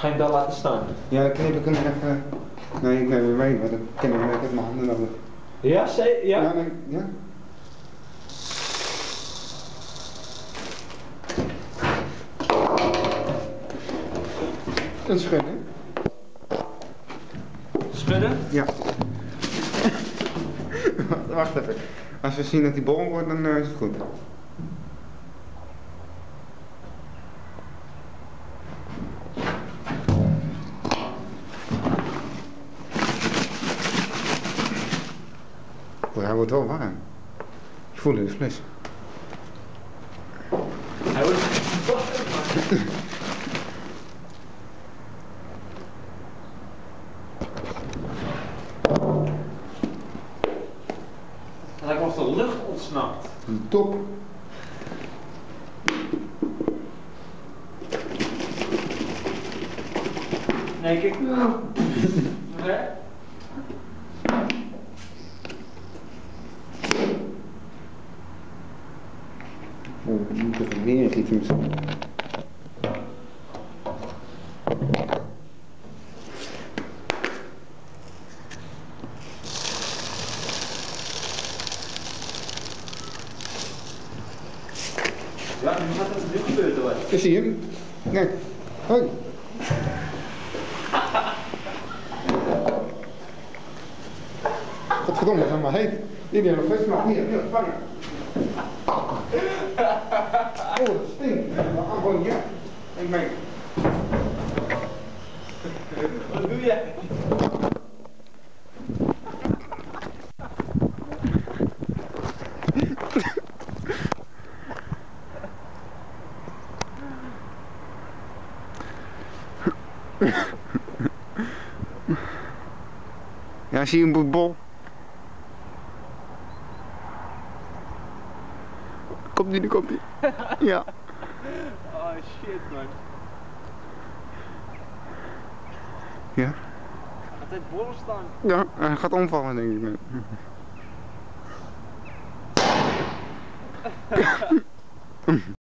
Ga je hem daar laten staan? Ja, dan knip ik hem even. Nee, ik neem hem mee, maar dan kan ik hem met mijn handen nodig. Ja, ja? Ja, nee, ja. Een schudden. Schudden? Ja. Wacht even. Als we zien dat die bol wordt, dan is het goed. Oh, hij wordt wel warm. Ik voel in de fles. Hij wordt warm. Het lijkt alsof de lucht ontsnapt. Top. Nee, kijk. Nee. Oh, ik moet even weer een gietje misschien. Ja, nu gebeurt er wat. Zie je hem? Nee. Hoi. Godverdomme, dat is helemaal heet. Die hebben nog steeds maar hier, vangen. Oh, dat stinkt. Gewoon ja. Ik meen. Wat doe jij? Ja, zie je een bol? Komt die, komt die. Ja. Oh shit man. Ja. Gaat dit bollen staan? Ja, hij gaat omvallen denk ik.